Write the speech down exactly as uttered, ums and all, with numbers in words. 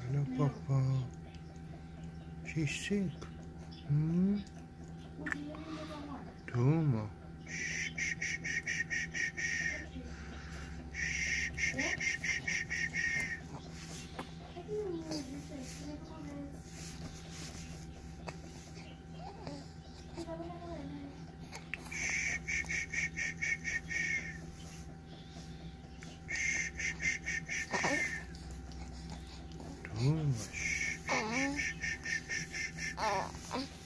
Hello, Papa. She's sick. Hmm? Toma. Shh, shh, shh, shh, shh, shh, shh. Shh, shh, shh, shh, shh, shh, shh. Toma. Shh, shh, shh, shh, shh, shh, shh.